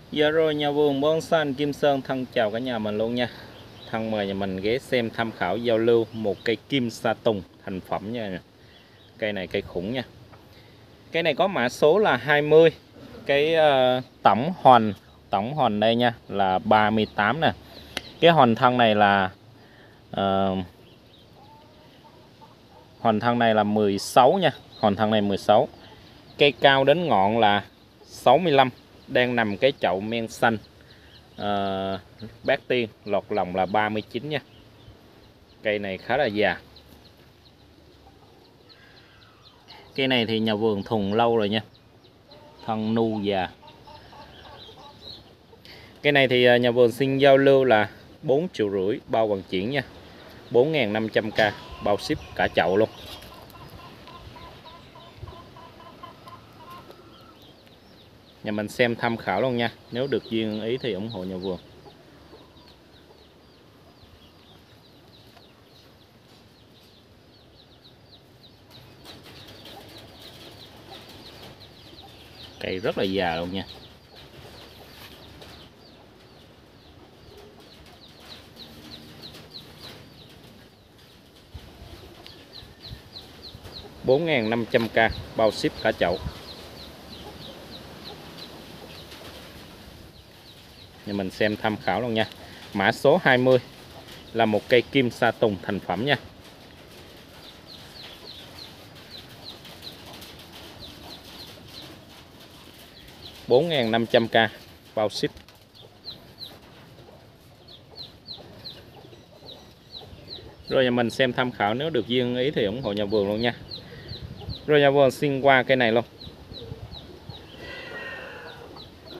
Dạ rồi, nhà vườn bonsai Kim Sơn thân chào cả nhà mình luôn nha. Thân mời nhà mình ghé xem tham khảo giao lưu một cây kim sa tùng thành phẩm nha. Cây này cây khủng nha. Cây này có mã số là 20. Cái tổng hoành đây nha là 38 nè. Cái hoành thân này là hoành thân này là 16 nha. Hoành thân này 16. Cây cao đến ngọn là 65, đang nằm cái chậu men xanh. Bát tiên lọt lòng là 39 nha. Cây này khá là già. Cây này thì nhà vườn thùng lâu rồi nha, thân nu già. Cây này thì nhà vườn xin giao lưu là 4,5 triệu bao vận chuyển nha, 4.500k bao ship cả chậu luôn. Nhà mình xem tham khảo luôn nha, nếu được duyên ý thì ủng hộ nhà vườn. Cây rất là già luôn nha. $4.500k bao ship cả chậu. Nhà mình xem tham khảo luôn nha. Mã số 20 là một cây kim sa tùng thành phẩm nha. $4.500k bao ship. Rồi nhà mình xem tham khảo, nếu được duyên ý thì ủng hộ nhà vườn luôn nha. Rồi nhà vườn xin qua cây này luôn.